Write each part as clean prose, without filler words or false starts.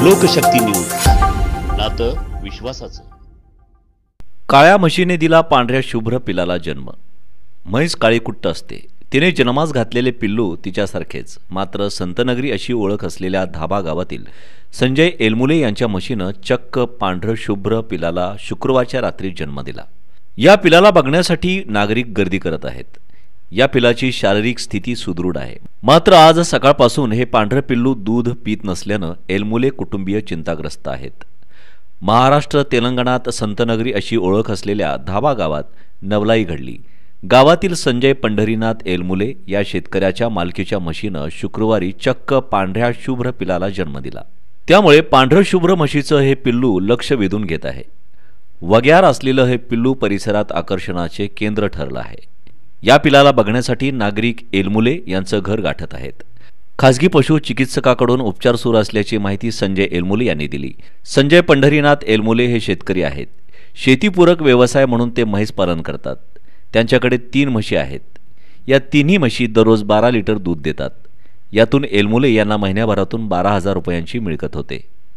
लोकशक्ती news, नातं विश्वासाचं। काळ्या म्हशीने दिला पांढऱ्या शुभ्र पिलाला जन्म। म्हैस काळीकुट्ट असते, तिने जन्मास घातलेले पिल्लू तिच्यासारखेच। मात्र संतनगरी अशी ओळख असलेल्या धाबा गावातील संजय एलमुले यांच्या म्हशीनं चक्क पांढरं शुभ्र पिलाला शुक्रवारच्या रात्री जन्म दिला। या पिलाला बघण्यासाठी नागरिक गर्दी करत आहेत। या पिलाची शारीरिक स्थिती सुदृढ आहे। मात्र आज सकाळपासून हे पांढरं पिल्लू दूध पीत नसल्यानं एलमुले कुटुंबीय चिंताग्रस्त आहेत। महाराष्ट्र तेलंगणात संतनगरी अशी ओळख असलेल्या धाबा गावात नवलाई घडली। गावातील संजय पंढरीनाथ एलमुले या शेतकऱ्याच्या मालकीच्या म्हशीनं शुक्रवारी चक्क पांढऱ्या शुभ्र पिलाला जन्म दिला। त्यामुळे पांढरं शुभ्र म्हशीचं हे पिल्लू लक्ष वेधून घेत आहे। वग्यार असलेलं हे पिल्लू परिसरात आकर्षणाचे केंद्र ठरलं आहे। या पिलाला बघण्यासाठी नागरिक एलमुले यांचं घर गाठत आहेत। खासगी पशु चिकित्सकाकडून उपचार सुरू असल्याची माहिती संजय एलमुले यांनी दिली। संजय पंढरीनाथ एलमुले हे शेतकरी आहेत। शेतीपूरक व्यवसाय म्हणून ते म्हैस पालन करतात। त्यांच्याकडे 3 म्हशी आहेत। या तिन्ही म्हशी दररोज 12 लिटर दूध देतात। यातून एलमुले यांना महिन्याभरातून 12,000 रुपयांची मिळकत होते।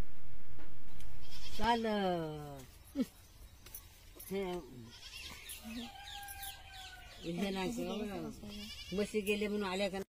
म्हशी गेले म्हणून आल्या का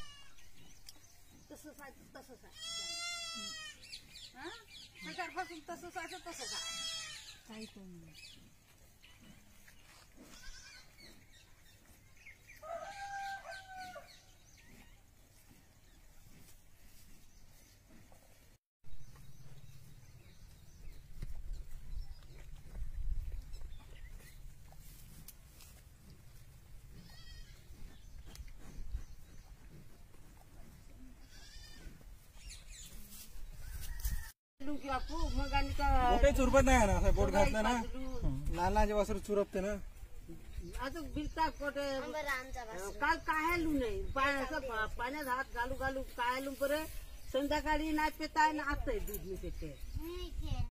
बोटे चुरपत नाही ना, बोट घातलं ना लहान लहान वासरू चुरपते ना। अजून बिलता कोटे काल कायलू नाही पाण्यात हात घालू घालू कायलू परे संध्याकाळी नाच पेताय ना असतंय दूध मी पेते।